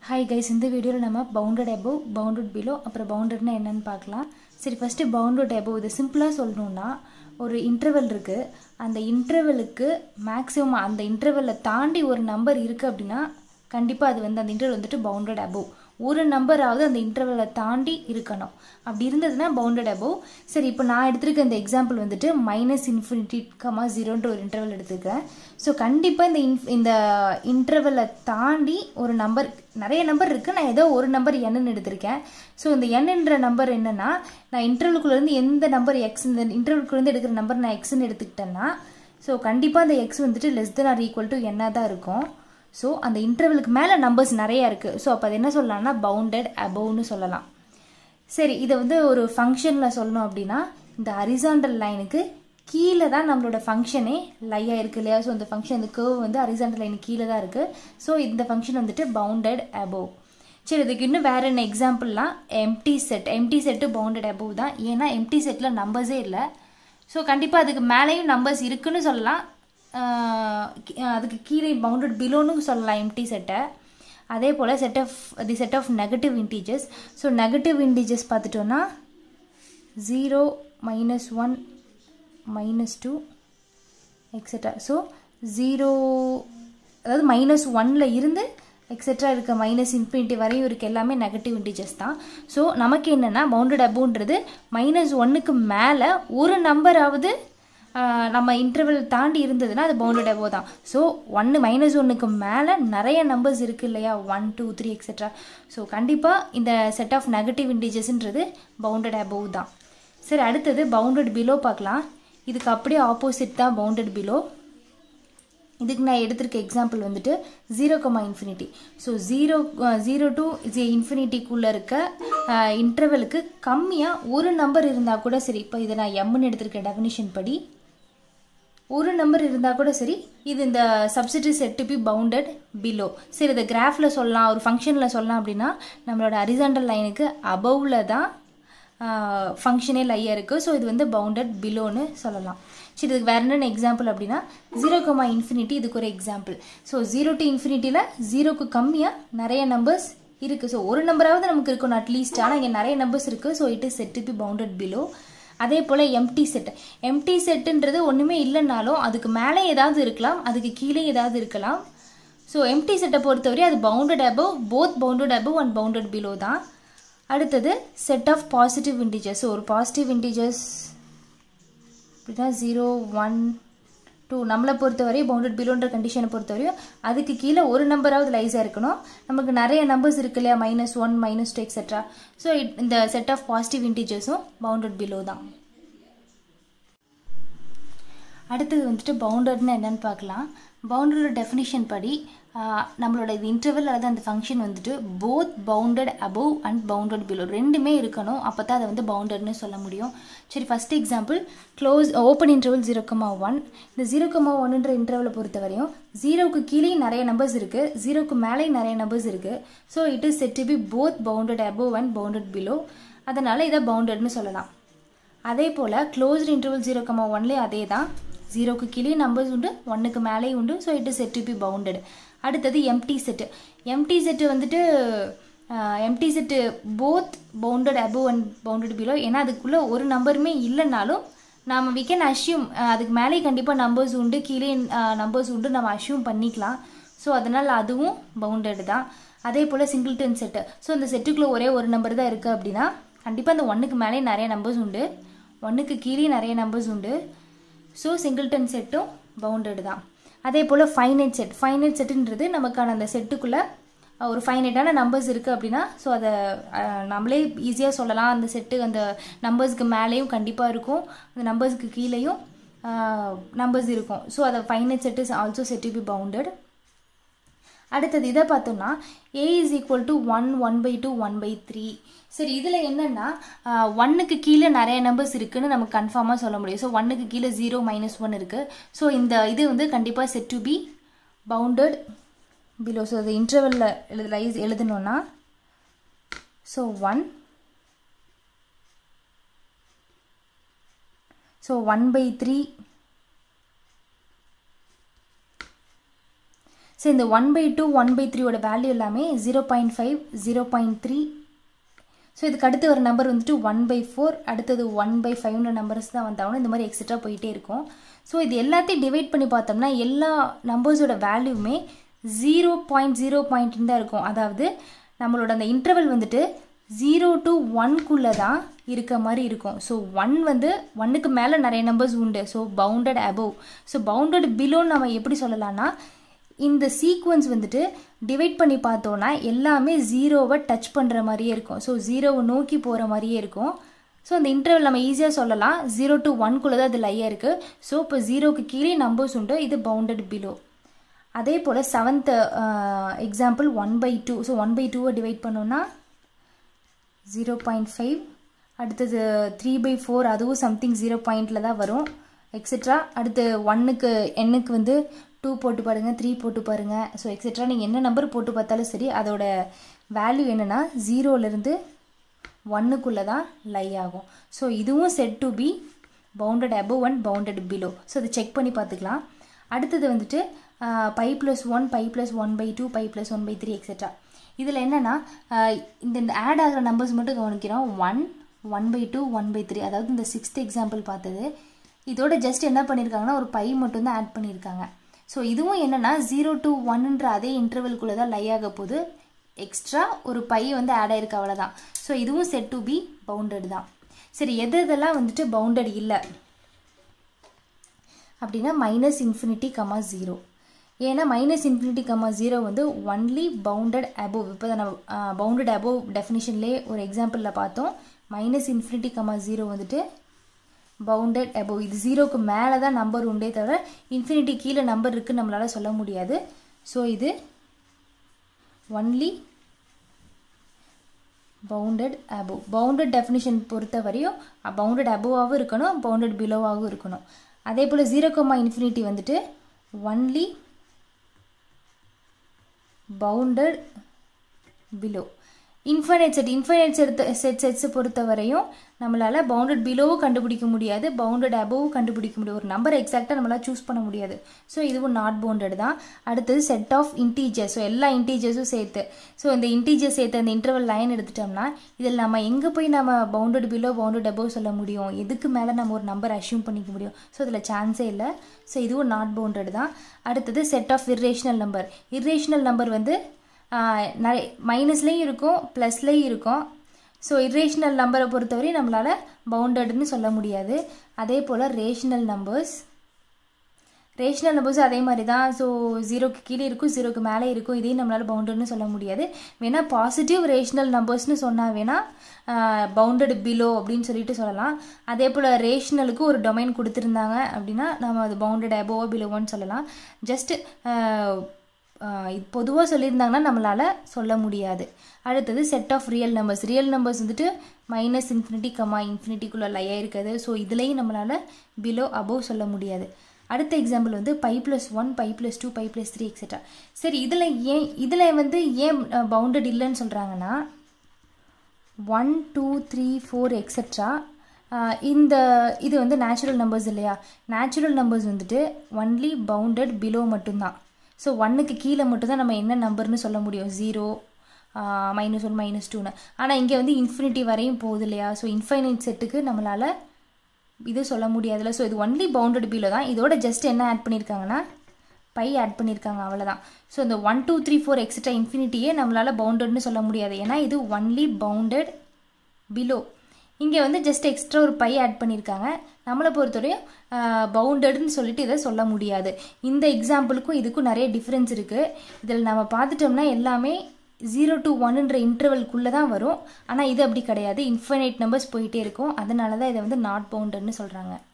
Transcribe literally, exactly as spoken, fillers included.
Hi guys, in this video நம்ம bounded above, bounded below அப்புறம் boundedனா என்னன்னு பார்க்கலாம். சரி ஃபர்ஸ்ட் bounded above இது சிம்பிளா சொல்லணும்னா ஒரு இன்டர்வல் இருக்கு. அந்த இன்டர்வலுக்கு மேக்ஸिमम அந்த இன்டர்வலை தாண்டி ஒரு நம்பர் இருக்கு அப்படினா கண்டிப்பா அது வந்து அந்த இன்டர்வல் வந்துட்டு bounded above. ஒரு நம்பராவது அந்த இன்டர்வலை தாண்டி இருக்கணும். அப்படி இருந்ததுனா bounded above. சரி இப்போ நான் எடுத்துக்க இந்த எக்ஸாம்பிள் வந்துட்டு minus infinity, zero ன்ற ஒரு இன்டர்வல் எடுத்துக்கறேன். சோ கண்டிப்பா இந்த இந்த இன்டர்வலை தாண்டி ஒரு நம்பர் நிறைய நம்பர் இருக்கு. நான் ஏதோ ஒரு நம்பர் n ன்னு எடுத்துர்க்கேன். சோ இந்த n ன்ற நம்பர் என்னன்னா நான் இன்டர்வலுக்குள்ள இருந்து எந்த நம்பர் x இந்த இன்டர்வலுக்குள்ள இருந்து எடுக்கிற நம்பர் நான் x ன்னு எடுத்துக்கிட்டேன்னா சோ கண்டிப்பா அந்த x வந்துட்டு less than or equal to n ஆ தான் இருக்கும். So அந்த இன்டர்வலுக்கு மேல நம்பர்ஸ் நிறைய இருக்கு. சோ அப்ப அது என்ன சொல்லலாம்னா bounded above னு சொல்லலாம். சரி இத வந்து ஒரு ஃபங்க்ஷன்ல சொல்லணும் அப்படினா இந்த horizontal லைனுக்கு கீழ தான் நம்மளோட ஃபங்க்ஷனே லை ஆயிருக்கு இல்லையா? சோ இந்த ஃபங்க்ஷன் இந்த கர்வ் வந்து horizontal லைனுக்கு கீழ தான் இருக்கு. சோ இந்த ஃபங்க்ஷன் வந்துட்டு bounded above. சரி இதுக்கு இன்னும் வேற என்ன எக்ஸாம்பிள்லாம் empty set. empty set bounded above தான். ஏனா empty setல நம்பர்ஸே இல்ல. சோ கண்டிப்பா அதுக்கு மேலயும் நம்பர்ஸ் இருக்குன்னு சொல்லலாம். அதுக்கு கீழே bounded below னு சொல்லலாம் empty set. அதே போல set of the set of negative integers. so negative integers பார்த்துட்டோம்னா zero, minus one, minus two etc. so zero அதாவது minus one ல இருந்து etc இருக்க minus infinity வரையும் இருக்க எல்லாமே negative integers தான். so நமக்கு என்னன்னா bounded above ன்றது minus one க்கு மேல ஒரு நம்பராவது நம்ம இன்டர்வல் தாண்டி இருந்ததுனா அது bounded above தான். சோ one minus one க்கு மேல நிறைய நம்பர்ஸ் இருக்கு இல்லையா? one two three etc. So கண்டிப்பா இந்த set of negative integers ன்றது bounded above தான். சரி அடுத்து bounded below பார்க்கலாம். இதுக்கு அப்படியே ஆப்போசிட் தான் bounded below. இதுக்கு நான் எடுத்துக்க எக்ஸாம்பிள் வந்துட்டு zero, infinity. So zero zero to infinity குள்ள இருக்க இன்டர்வலுக்கு கம்மியா ஒரு நம்பர் இருந்தா கூட சரி. இப்போ இத நான் m ன்னு எடுத்துக்க டெஃபினிஷன் படி ஒரு நம்பர் இருந்தா கூட சரி இது இந்த subset set to be bounded below. சரி இத கிராஃப்ல சொல்லலாம் ஒரு ஃபங்க்ஷன்ல சொல்லலாம் அப்படினா நம்மளோட horizontal லைனுக்கு above-ல தான் ஃபங்க்ஷனே லை இருக்கு. சோ இது வந்து bounded below னு சொல்லலாம். சரி இதுக்கு வேற என்ன எக்ஸாம்பிள் அப்படினா zero, infinity இதுக்கு ஒரு example. So zero to infinity ல zero க்கு கம்மியா நிறைய நம்பர்ஸ் இருக்கு. சோ ஒரு நம்பராவது நமக்கு இருக்கணும் அட்லீஸ்ட். ஆனா இங்க நிறைய நம்பர்ஸ் இருக்கு. So it is set to be bounded below. அதே போல empty set. empty setன்றது ஒண்ணுமே இல்லனாலும் அதுக்கு மேலே ஏதாவது இருக்கலாம், அதுக்கு கீழே ஏதாவது இருக்கலாம். சோ empty set பொறுத்தவரை அது bounded above, both bounded above and bounded below தான். அடுத்து set of positive integers. So ஒரு positive integers அப்படினா zero, one, two நம்மள பொறுத்தவரை bounded below ன்ற கண்டிஷனை பொறுத்தவரை அதுக்கு கீழ ஒரு நம்பராவது லைஸா இருக்கணும். நமக்கு நிறைய நம்பர்ஸ் இருக்கு இல்லையா? minus one, minus two etc. So இந்த set of positive integersம் bounded below தான். அடுத்து வந்துட்டு boundedனா என்னன்னு பார்க்கலாம். bounded டெஃபினிஷன் படி நம்மளோட இந்த இன்டர்வல் அல்லது அந்த ஃபங்க்ஷன் வந்துட்டு both bounded above and bounded below ரெண்டுமே இருக்கணும். அப்பதான் அது வந்து boundedனு சொல்ல முடியும். சரி first example close open interval zero, one. இந்த zero, one ன்ற இன்டர்வலை பொறுத்தவரையும் zero க்கு கீழே நிறைய நம்பர்ஸ் இருக்கு, zero க்கு மேலே நிறைய நம்பர்ஸ் இருக்கு. So it is set to be both bounded above and bounded below. அதனால இத boundedனு சொல்லலாம். அதே போல க்ளோஸ்ட் இன்டர்வல் zero, one ல அதே தான். zero க்கு கீழே நம்பர்ஸ் உண்டு, one க்கு மேலே உண்டு. So it is set to be bounded. அடுத்து empty set. empty set வந்துட்டு empty set both bounded above and bounded below. ஏனா அதுக்குள்ள ஒரு நம்பருமே இல்லனாலும் நாம we can assume அதுக்கு மேலே கண்டிப்பா நம்பர்ஸ் உண்டு, கீழே நம்பர்ஸ் உண்டு நாம assume பண்ணிக்கலாம். சோ அதனால அதுவும் bounded தான். அதே போல singleton set. சோ இந்த செட்டுக்குள்ள ஒரே ஒரு நம்பர் தான் இருக்கு அப்படினா கண்டிப்பா அந்த one க்கு மேலே நிறைய நம்பர்ஸ் உண்டு, one க்கு கீழே நிறைய நம்பர்ஸ் உண்டு. சோ singleton செட்டும் bounded தான். அதே போல finite set. finite setன்றது நமக்கான அந்த செட்டுக்குள்ள ஒரு ஃபைனைட்டான நம்பர்ஸ் இருக்கு அப்படினா சோ அத நம்மளே ஈஸியா சொல்லலாம். அந்த செட் அந்த நம்பர்ஸ்க்கு மேலேயும் கண்டிப்பா இருக்கும், அந்த நம்பர்ஸ்க்கு கீழேயும் நம்பர்ஸ் இருக்கும். சோ அத finite set is also said to be bounded. அடுத்து இத பார்த்தோம்னா a is equal to one, one by two, one by three. சரி இதுல என்னன்னா one க்கு கீழ நிறைய நம்பர்ஸ் இருக்குன்னு நமக்கு கன்ஃபார்மா சொல்ல முடியும். சோ one க்கு கீழ zero, minus one இருக்கு. சோ இந்த இது வந்து கண்டிப்பா set to be bounded below. So the intervalல லைஸ் எழுதணும்னா so one so one by three so இந்த one by two one by த்ரீயோட வேல்யூ எல்லாமே zero point five zero point three so இதுக்கு அடுத்து ஒரு நம்பர் வந்துட்டு ஒன் பை ஃபோர் அடுத்தது ஒன் பை ஃபைவ்ன்ற நம்பர்ஸ் தான் வந்தாலும் இந்த மாதிரி எக்ஸட்ரா போயிட்டே இருக்கும். ஸோ இது எல்லாத்தையும் டிவைட் பண்ணி பார்த்தோம்னா எல்லா நம்பர்ஸோட வேல்யூமே ஜீரோ பாயிண்ட் ஜீரோ பாயிண்ட்னு தான் இருக்கும். அதாவது நம்மளோட அந்த இன்டர்வல் வந்துட்டு ஜீரோ டு ஒன்குள்ளே தான் இருக்க மாதிரி இருக்கும். ஸோ ஒன் வந்து ஒன்னுக்கு மேலே நிறைய நம்பர்ஸ் உண்டு. So bounded above. So bounded பிலோன்னு நம்ம எப்படி சொல்லலாம்னா இந்த சீக்வன்ஸ் வந்துட்டு டிவைட் பண்ணி பார்த்தோன்னா எல்லாமே ஜீரோவை டச் பண்ணுற மாதிரியே இருக்கும். ஸோ ஜீரோவை நோக்கி போகிற மாதிரியே இருக்கும். ஸோ அந்த இன்டர்வல் நம்ம ஈஸியாக சொல்லலாம் ஜீரோ டு ஒன்குள்ளே தான் அது லையாக இருக்குது. ஸோ இப்போ ஜீரோக்கு கீழே நம்பர்ஸ் உண்டு. இது பவுண்டட் பிலோ. அதே போல் seventh example one by two. So one by டூவை டிவைட் பண்ணோன்னா ஜீரோ பாயிண்ட் ஃபைவ் அடுத்தது த்ரீ பை ஃபோர் அதுவும் சம்திங் ஜீரோ பாயிண்டில் தான் வரும் எக்ஸெட்ரா. அடுத்து ஒன்னுக்கு எண்ணுக்கு வந்து டூ போட்டு பாருங்கள் த்ரீ போட்டு பாருங்கள். ஸோ எக்ஸெட்ரா நீங்கள் என்ன நம்பர் போட்டு பார்த்தாலும் சரி அதோட வேல்யூ என்னென்னா ஜீரோலேருந்து ஒன்னுக்குள்ளே தான் லை ஆகும். ஸோ இதுவும் set to be bounded above and bounded below. So அதை செக் பண்ணி பார்த்துக்கலாம். அடுத்தது வந்துட்டு by plus one by plus one by two by plus one by three etcetera. இதில் என்னென்னா இந்த ஆட் ஆகிற நம்பர்ஸ் மட்டும் கவனிக்கிறோம். One one by two one by three அதாவது இந்த சிக்ஸ்த் எக்ஸாம்பிள் பார்த்தது இதோட ஜஸ்ட் என்ன பண்ணியிருக்காங்கன்னா ஒரு பை மட்டும் தான் ஆட் பண்ணியிருக்காங்க. ஸோ இதுவும் என்னென்னா ஜீரோ டு ஒன்னுன்ற அதே இன்டர்வல்குள்ளே தான் லை ஆக போது. எக்ஸ்ட்ரா ஒரு பை வந்து ஆட் ஆயிருக்கு அவ்வளோதான். ஸோ இதுவும் செட் டு பி பவுண்டட் தான். சரி எது இதெல்லாம் வந்துட்டு பவுண்டட் இல்லை அப்படின்னா மைனஸ் இன்ஃபினிட்டி கமா ஜீரோ. ஏன்னா மைனஸ் இன்ஃபினிட்டி கமா ஜீரோ வந்து ஒன்லி பவுண்டட் அபோவ். இப்போ தான் நம்ம பவுண்டட் அபோவ் டெஃபினிஷன்லேயே ஒரு எக்ஸாம்பிளில் பார்த்தோம். மைனஸ் இன்ஃபினிட்டி கமா ஜீரோ வந்துட்டு பவுண்டட் அபோவ். இது ஜீரோக்கு மேலே தான் நம்பர் உண்டே தவிர இன்ஃபினிட்டி கீழே நம்பர் இருக்குன்னு நம்மளால் சொல்ல முடியாது. ஸோ இது only bounded above. Bounded definition பொறுத்த வரையும் பவுண்டட் அபோவாகவும் இருக்கணும் பவுண்டட் பிலோவாகவும் இருக்கணும். அதே போல் ஜீரோ கமா இன்ஃபினிட்டி வந்துட்டு only bounded below. Infinite set infinite set set செட்ஸை பொறுத்த வரையும் நம்மளால் பவுண்டட் பிலோவும் கண்டுபிடிக்க முடியாது பவுண்டட் அபோவும் கண்டுபிடிக்க முடியாது. ஒரு நம்பர் எக்ஸாக்டாக நம்மளால் சூஸ் பண்ண முடியாது. ஸோ இதுவும் நாட் பவுண்டட் தான். அடுத்தது செட் ஆஃப் இன்டீஜர்ஸ். ஸோ எல்லா இன்டீஜர்ஸும் சேர்த்து ஸோ இந்த இன்டீஜர் சேர்த்து அந்த இன்டர்வல் லைன் எடுத்துட்டோம்னா இதில் நம்ம எங்கே போய் நம்ம பவுண்டட் பிலோ பவுண்டட் அபோவ் சொல்ல முடியும்? எதுக்கு மேலே நம்ம ஒரு நம்பர் அஷ்யூம் பண்ணிக்க முடியும்? ஸோ இதில் சான்ஸே இல்லை. ஸோ இதுவும் நாட் பவுண்டட் தான். அடுத்தது set of irrational number. Irrational number வந்து நிறைய மைனஸ்லேயும் இருக்கும் ப்ளஸ்லேயும் இருக்கும். ஸோ இர்ரேஷனல் நம்பரை பொறுத்தவரை நம்மளால் பவுண்டட்னு சொல்ல முடியாது. அதே போல் ரேஷனல் நம்பர்ஸ் ரேஷனல் நம்பர்ஸும் அதே மாதிரி தான். ஸோ ஜீரோக்கு கீழே இருக்கும் ஜீரோக்கு மேலே இருக்கும். இதையும் நம்மளால் பவுண்டட்னு சொல்ல முடியாது. வேணால் பாசிட்டிவ் ரேஷனல் நம்பர்ஸ்னு சொன்னால் வேணால் பவுண்டட் பிலோ அப்படின்னு சொல்லிட்டு சொல்லலாம். அதே போல் ரேஷனலுக்கு ஒரு டொமைன் கொடுத்துருந்தாங்க அப்படின்னா நம்ம அது பவுண்டட் அபோவோ பிலோவோன்னு சொல்லலாம். ஜஸ்ட்டு பொதுவாக சொல்லியிருந்தாங்கன்னா நம்மளால் சொல்ல முடியாது. அடுத்தது set of real numbers. Real numbers வந்துட்டு மைனஸ் இன்ஃபினிட்டி கமா இன்ஃபினிட்டிக்குள்ளே லையாக இருக்குது. ஸோ இதுலேயும் நம்மளால் பிலோ அபோவ் சொல்ல முடியாது. அடுத்த எக்ஸாம்பிள் வந்து by plus one by plus two by plus three etcetera. சரி இதில் ஏன் இதில் வந்து ஏன் பவுண்டட் இல்லைன்னு சொல்கிறாங்கன்னா one two three four etcetera இந்த இது வந்து நேச்சுரல் நம்பர்ஸ் இல்லையா? நேச்சுரல் நம்பர்ஸ் வந்துட்டு ஒன்லி பவுண்டட் பிலோ மட்டும்தான். ஸோ ஒன்னுக்கு கீழே மட்டும்தான் நம்ம என்ன நம்பர்னு சொல்ல முடியும். ஜீரோ மைனஸ் ஒன் மைனஸ் டூன்னு. ஆனால் இங்கே வந்து இன்ஃபினிட்டி வரையும் போகுது இல்லையா? ஸோ இன்ஃபைனைட் செட்டுக்கு நம்மளால் இது சொல்ல முடியாதுல்ல. ஸோ இது ஒன்லி பவுண்டட் பிலோ தான். இதோட ஜஸ்ட் என்ன ஆட் பண்ணியிருக்காங்கன்னா பை ஆட் பண்ணியிருக்காங்க அவ்வளோதான். ஸோ இந்த one two three four etcetera இன்ஃபினிட்டியே நம்மளால் பவுண்டட்னு சொல்ல முடியாது. ஏன்னா இது ஒன்லி பவுண்டட் பிலோ. இங்கே வந்து ஜஸ்ட் எக்ஸ்ட்ரா ஒரு பை ஆட் பண்ணியிருக்காங்க. நம்மளை பொறுத்தவரையும் பவுண்டட்னு சொல்லிட்டு இதை சொல்ல முடியாது. இந்த எக்ஸாம்பிளுக்கும் இதுக்கும் நிறைய டிஃப்ரென்ஸ் இருக்குது. இதில் நம்ம பார்த்துட்டோம்னா எல்லாமே ஜீரோ டு ஒன்னுன்ற இன்டர்வல்குள்ளே தான் வரும். ஆனால் இது அப்படி கிடையாது. இன்ஃபைனைட் நம்பர்ஸ் போயிட்டே இருக்கும். அதனால தான் இதை வந்து நாட் பவுண்டட்னு சொல்கிறாங்க.